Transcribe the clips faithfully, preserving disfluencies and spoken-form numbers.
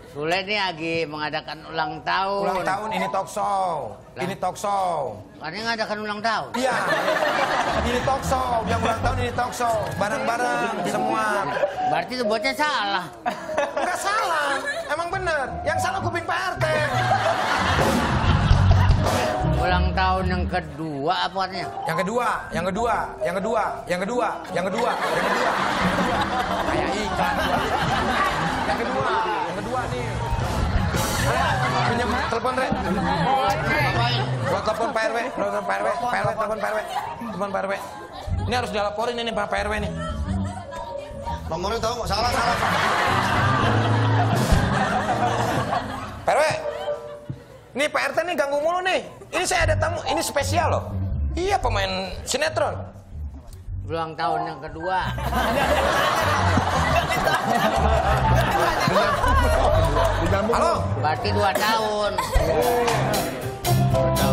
Sule ini lagi mengadakan ulang tahun. Ulang tahun ini talk show. Lah. Ini talk show. Kan ini mengadakan ulang tahun. Iya. Ini talk show. Yang ulang tahun ini talk show. Bareng-bareng semua. Berarti itu buatnya salah. Enggak salah. Emang bener. Yang salah kuping Pak R T. Ulang tahun yang kedua apa artinya? Yang kedua, yang kedua, yang kedua, yang kedua, yang kedua, yang kedua. Kayak ikan. Yang kedua, yang kedua nih. Pinjam telepon, Re. Buat telepon Pak R W, telepon Pak R W, Pak R W, telepon Pak R W. Telepon Pak R W. Ini harus dilaporin ini Pak R W nih. Nomornya tahu nggak? Salah, salah. Pak R W. Nih Pak R T nih ganggu mulu nih. Ini saya ada tamu, ini spesial loh. Iya pemain sinetron. Ulang tahun yang kedua. Halo. Berarti dua tahun. Dua tahun.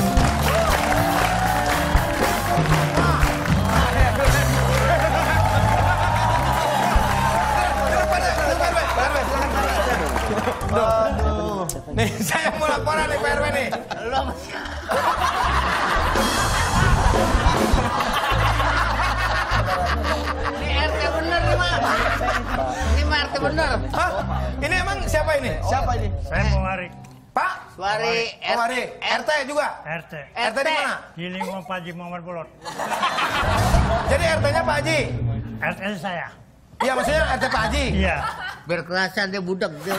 Aduh. Nih saya mau laporan nih Pak R W nih. Lo Ini R T bener nih Mas. Ini mah R T bener. Hah? Ini emang siapa ini? Siapa ini? Saya Mawari. Pak? Suari Oh, Mari. R T juga? R T. R T di mana? Di lingkungan Pak Haji Muhammad Bolot. Jadi R T-nya Pak Haji? R T saya. Iya maksudnya R T Pak Haji? Iya. Biar kerasan dia budak dia.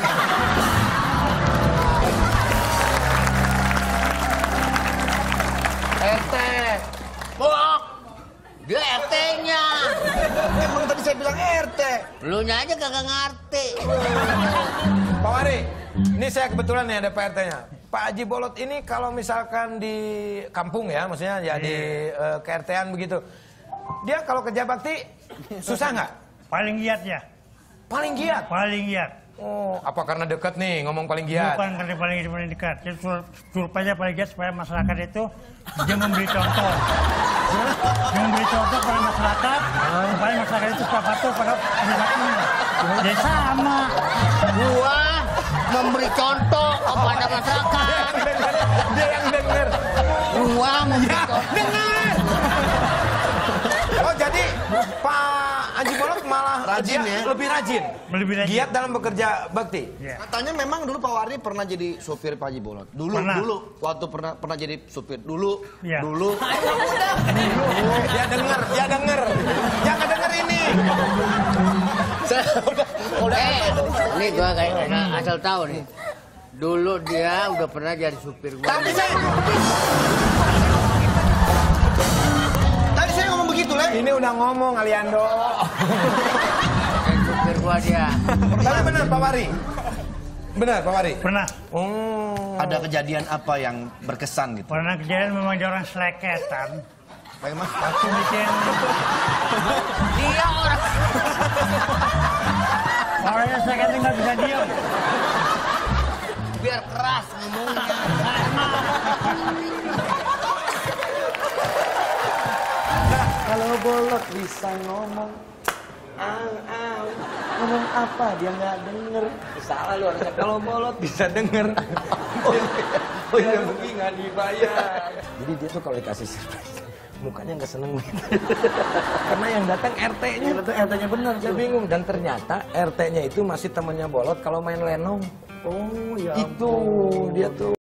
R T. Bohong. Dia R T-nya. Emang tadi saya bilang R T. Lu nya aja kagak ngerti. Pak Wari, ini saya kebetulan nih ada P R T-nya. Pak Haji Bolot ini kalau misalkan di kampung ya, maksudnya ya di uh, K R T-an begitu. Dia kalau kerja bakti susah nggak? Paling giat ya. Paling giat. Paling giat. Oh, apa karena dekat nih ngomong paling giat? Bukan karena paling paling dekat. Jadi supaya paling giat supaya masyarakat itu dia memberi contoh. Dia memberi contoh pada masyarakat supaya masyarakat itu suka patuh pada perilakunya. Jadi sama. Gua memberi contoh kepada masyarakat. Dia yang denger. Gua memberi Ya, contoh. dengar. Oh, jadi Pak Haji Bolot malah Rajin dia ya? lebih rajin. Lebih rajin. Giat dalam bekerja bakti. Ya. Katanya memang dulu Pak Wardi pernah jadi supir Pak Haji Bolot. Dulu, Pernah. dulu. Waktu pernah pernah jadi supir. Dulu, Iya. dulu. Dia denger, dia denger. Jangan denger ini. Eh, ini gua kayak nggak asal tahu nih. Dulu dia udah pernah jadi supir gua. Tapi saya Tadi saya ngomong begitu, Le. ini udah ngomong Aliando. Jadi supir gua dia. Tapi benar Pak Wari. Benar Pak Wari. Pernah. Oh. Ada kejadian apa yang berkesan gitu? Pernah kejadian memang dia orang seleketan. Bagaimana? Waktu bikin Dia orang. orangnya seleketan nggak bisa diam. Biar keras ngomongnya. Kalau Bolot bisa ngomong, ang ang, ngomong apa dia nggak denger. Salah lu harusnya kalau Bolot bisa denger. Oh iya, oh iya begini nggak dibayar. Jadi dia tuh kalau dikasih surprise, mukanya nggak seneng gitu. Karena yang datang R T-nya, R T-nya bener. Saya bingung dan ternyata R T-nya itu masih temannya Bolot kalau main lenong. Oh ya. Itu dia tuh